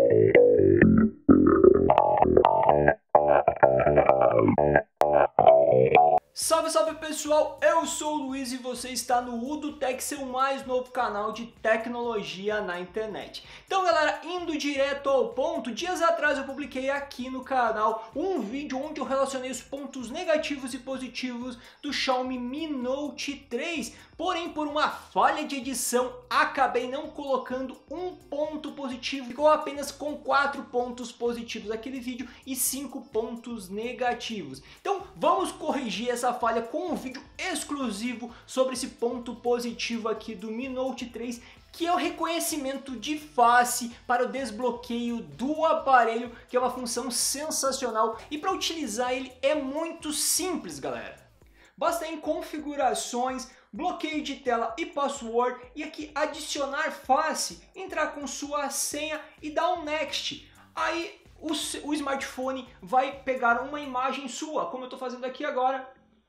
Salve, salve pessoal, eu sou o Luiz e você está no UdoTech, seu mais novo canal de tecnologia na internet. Então galera, indo direto ao ponto, dias atrás eu publiquei aqui no canal um vídeo onde eu relacionei os pontos negativos e positivos do Xiaomi Mi Note 3, porém por uma falha de edição acabei não colocando um ponto positivo, ficou apenas com 4 pontos positivos naquele vídeo e 5 pontos negativos. Então vamos corrigir essa falha com um vídeo exclusivo sobre esse ponto positivo aqui do Mi Note 3, que é o reconhecimento de face para o desbloqueio do aparelho, que é uma função sensacional e para utilizar ele é muito simples, galera. Basta ir em configurações, bloqueio de tela e password e aqui adicionar face, entrar com sua senha e dar um next. Aí o smartphone vai pegar uma imagem sua, como eu estou fazendo aqui agora.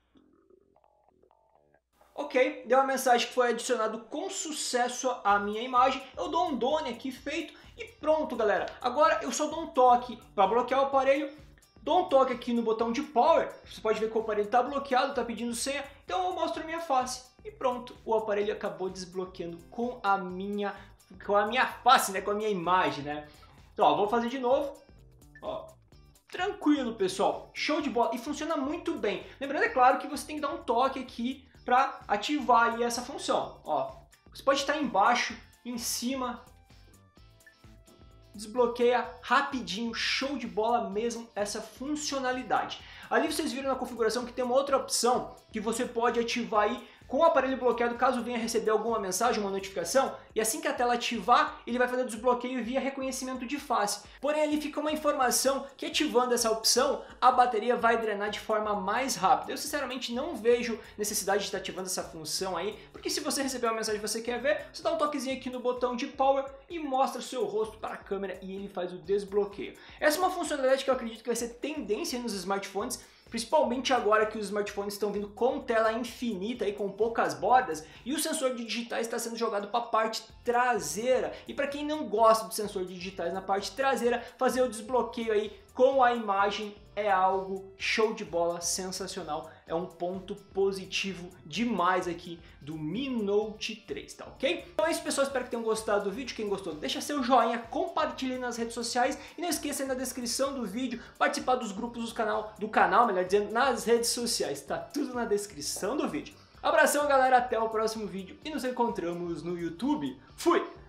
Ok, deu uma mensagem que foi adicionado com sucesso à minha imagem. Eu dou um done aqui feito e pronto, galera. Agora eu só dou um toque para bloquear o aparelho. Dou um toque aqui no botão de power. Você pode ver que o aparelho está bloqueado, está pedindo senha. Então eu mostro a minha face e pronto. O aparelho acabou desbloqueando com a minha face, né? Com a minha imagem, né? Então ó, vou fazer de novo. Ó. Tranquilo, pessoal. Show de bola. E funciona muito bem. Lembrando, é claro, que você tem que dar um toque aqui para ativar aí essa função. Ó, você pode estar embaixo, em cima, desbloqueia rapidinho, show de bola mesmo essa funcionalidade. Ali vocês viram na configuração que tem uma outra opção que você pode ativar aí com o aparelho bloqueado caso venha receber alguma mensagem, uma notificação, e assim que a tela ativar, ele vai fazer o desbloqueio via reconhecimento de face. Porém, ali fica uma informação que ativando essa opção, a bateria vai drenar de forma mais rápida. Eu sinceramente não vejo necessidade de estar ativando essa função aí, porque se você receber uma mensagem que você quer ver, você dá um toquezinho aqui no botão de power e mostra o seu rosto para a câmera e ele faz o desbloqueio. Essa é uma funcionalidade que eu acredito que vai ser tendência nos smartphones, principalmente agora que os smartphones estão vindo com tela infinita e com poucas bordas e o sensor de digitais está sendo jogado para a parte traseira. E para quem não gosta do sensor de digitais na parte traseira, fazer o desbloqueio aí com a imagem é algo show de bola, sensacional. É um ponto positivo demais aqui do Mi Note 3, tá ok? Então é isso, pessoal, espero que tenham gostado do vídeo. Quem gostou, deixa seu joinha, compartilhe nas redes sociais e não esqueça aí na descrição do vídeo participar dos grupos do canal, melhor dizendo, nas redes sociais. Tá tudo na descrição do vídeo. Abração, galera, até o próximo vídeo e nos encontramos no YouTube. Fui!